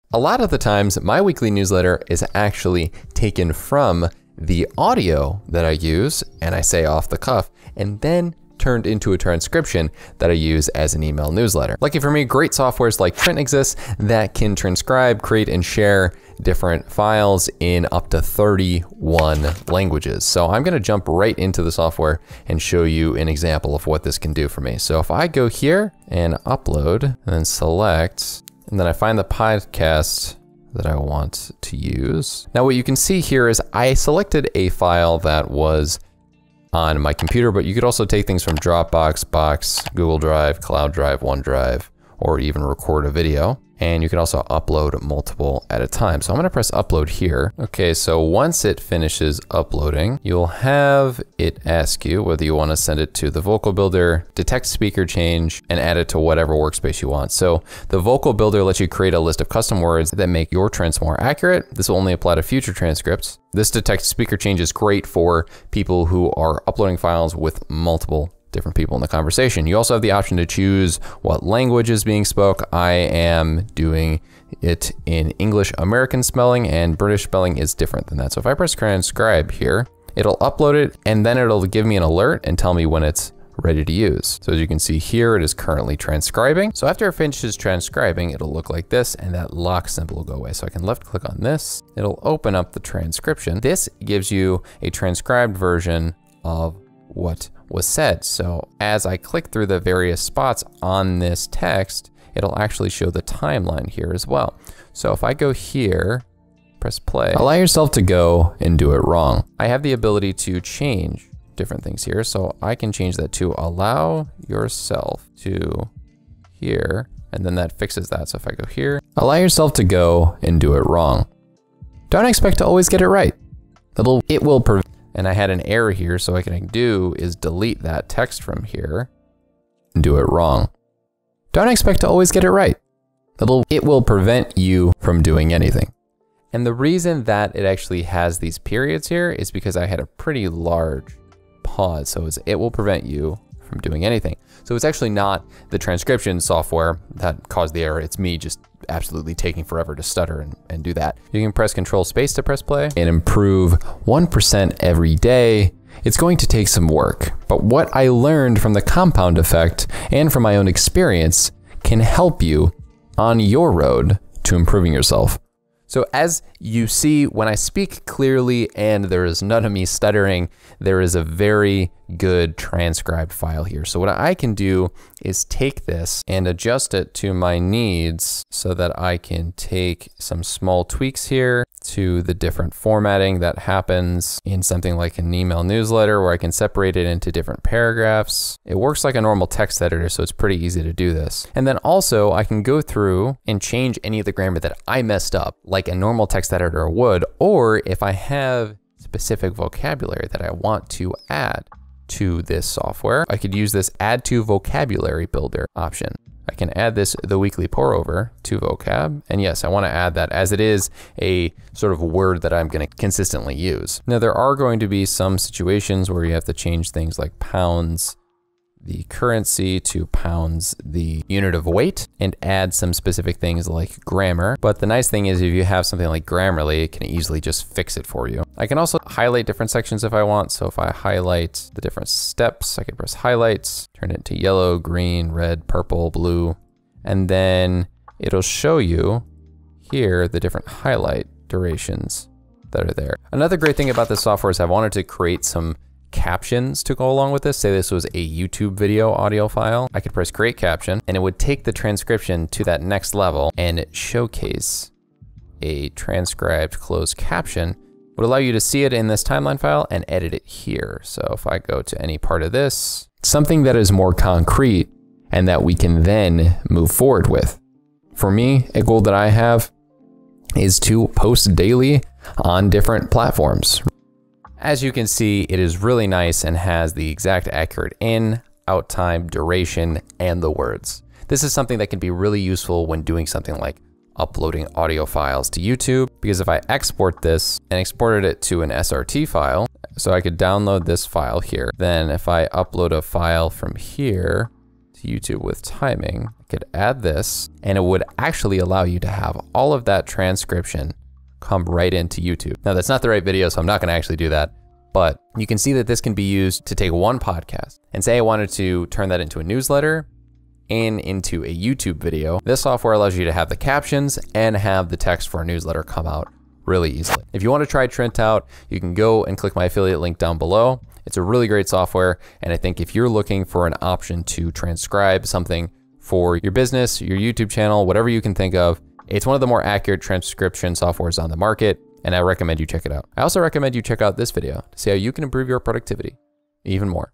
A lot of the times, my weekly newsletter is actually taken from the audio that I use and I say off the cuff, and then turned into a transcription that I use as an email newsletter. Lucky for me, great softwares like Trint exists that can transcribe, create, and share different files in up to 31 languages. So I'm gonna jump right into the software and show you an example of what this can do for me. So if I go here and upload and then select, and then I find the podcast that I want to use. Now what you can see here is I selected a file that was on my computer, but you could also take things from Dropbox, Box, Google Drive, Cloud Drive, OneDrive, or even record a video. And you can also upload multiple at a time. So I'm gonna press upload here. Okay, so once it finishes uploading, you'll have it ask you whether you wanna send it to the vocal builder, detect speaker change, and add it to whatever workspace you want. So the vocal builder lets you create a list of custom words that make your trends more accurate. This will only apply to future transcripts. This detect speaker change is great for people who are uploading files with multiple different people in the conversation. You also have the option to choose what language is being spoke. I am doing it in English American spelling, and British spelling is different than that. So if I press transcribe here, it'll upload it and then it'll give me an alert and tell me when it's ready to use. So as you can see here, it is currently transcribing. So after it finishes transcribing, it'll look like this, and that lock symbol will go away. So I can left click on this. It'll open up the transcription. This gives you a transcribed version of what was said. So as I click through the various spots on this text, it'll actually show the timeline here as well. So if I go here, press play, allow yourself to go and do it wrong. I have the ability to change different things here. So I can change that to allow yourself to here, and then that fixes that. So if I go here, allow yourself to go and do it wrong. Don't expect to always get it right. It will prevent. And I had an error here, so what I can do is delete that text from here and do it wrong. Don't expect to always get it right. It will prevent you from doing anything. And the reason that it actually has these periods here is because I had a pretty large pause. So it will prevent you from doing anything. So it's actually not the transcription software that caused the error. It's me just absolutely taking forever to stutter and do that. You can press Control Space to press play and improve 1% every day. It's going to take some work, but what I learned from the compound effect and from my own experience can help you on your road to improving yourself. So as you see, when I speak clearly and there is none of me stuttering, there is a very good transcribed file here. So what I can do is take this and adjust it to my needs so that I can take some small tweaks here to the different formatting that happens in something like an email newsletter, where I can separate it into different paragraphs. It works like a normal text editor, so it's pretty easy to do this. And then also I can go through and change any of the grammar that I messed up, like a normal text editor would, or if I have specific vocabulary that I want to add to this software, I could use this Add to Vocabulary Builder option. I can add this, the weekly pour over, to vocab. And yes, I want to add that as it is a sort of word that I'm going to consistently use. Now, there are going to be some situations where you have to change things like pounds, the currency, to pounds, the unit of weight, and add some specific things like grammar. But the nice thing is if you have something like Grammarly, it can easily just fix it for you. I can also highlight different sections if I want. So if I highlight the different steps, I can press highlights, turn it to yellow, green, red, purple, blue, and then it'll show you here the different highlight durations that are there. Another great thing about this software is I wanted to create some captions to go along with this. Say this was a YouTube video audio file. I could press create caption and it would take the transcription to that next level and showcase a transcribed closed caption. Would allow you to see it in this timeline file and edit it here. So if I go to any part of this, something that is more concrete and that we can then move forward with. For me, a goal that I have is to post daily on different platforms. As you can see, it is really nice and has the exact accurate in, out time, duration, and the words. This is something that can be really useful when doing something like uploading audio files to YouTube, because if I export this and exported it to an SRT file, so I could download this file here, then if I upload a file from here to YouTube with timing, I could add this, and it would actually allow you to have all of that transcription come right into YouTube. Now that's not the right video, so I'm not gonna actually do that, but you can see that this can be used to take one podcast and say I wanted to turn that into a newsletter and into a YouTube video. This software allows you to have the captions and have the text for a newsletter come out really easily. If you want to try Trint out, you can go and click my affiliate link down below. It's a really great software, and I think if you're looking for an option to transcribe something for your business, your YouTube channel, whatever you can think of, it's one of the more accurate transcription softwares on the market, and I recommend you check it out. I also recommend you check out this video to see how you can improve your productivity even more.